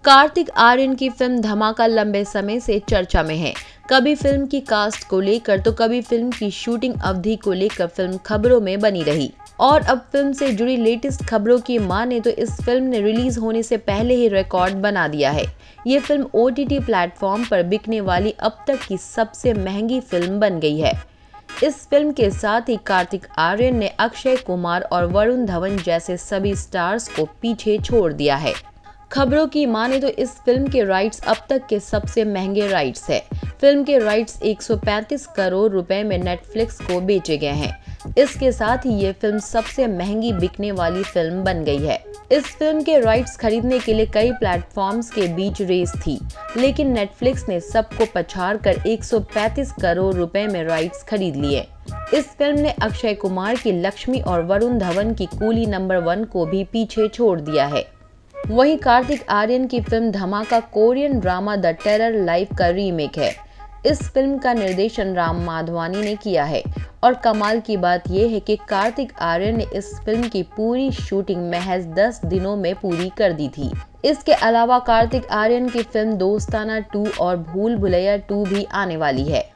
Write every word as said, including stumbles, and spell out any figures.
कार्तिक आर्यन की फिल्म धमाका लंबे समय से चर्चा में है। कभी फिल्म की कास्ट को लेकर तो कभी फिल्म की शूटिंग अवधि को लेकर फिल्म खबरों में बनी रही। और अब फिल्म से जुड़ी लेटेस्ट खबरों की माने तो इस फिल्म ने रिलीज होने से पहले ही रिकॉर्ड बना दिया है। ये फिल्म ओ टी टी प्लेटफॉर्म पर बिकने वाली अब तक की सबसे महंगी फिल्म बन गई है। इस फिल्म के साथ ही कार्तिक आर्यन ने अक्षय कुमार और वरुण धवन जैसे सभी स्टार्स को पीछे छोड़ दिया है। खबरों की माने तो इस फिल्म के राइट्स अब तक के सबसे महंगे राइट्स है। फिल्म के राइट्स एक सौ पैंतीस करोड़ रुपए में नेटफ्लिक्स को बेचे गए हैं। इसके साथ ही ये फिल्म सबसे महंगी बिकने वाली फिल्म बन गई है। इस फिल्म के राइट्स खरीदने के लिए कई प्लेटफॉर्म्स के बीच रेस थी, लेकिन नेटफ्लिक्स ने सबको पछाड़ कर एक सौ पैंतीस करोड़ रुपए में राइट्स खरीद लिए। इस फिल्म ने अक्षय कुमार की लक्ष्मी और वरुण धवन की कूली नंबर वन को भी पीछे छोड़ दिया है। वहीं कार्तिक आर्यन की film Dhamaka Korean drama the terror life का रीमेक है। इस फिल्म का निर्देशन राम माधवानी ने किया है और कमाल की बात यह है कि कार्तिक आर्यन ने इस फिल्म की पूरी शूटिंग महज दस दिनों में पूरी कर दी थी। इसके अलावा कार्तिक आर्यन की फिल्म दोस्ताना टू और भूल भुलैया टू भी आने वाली है।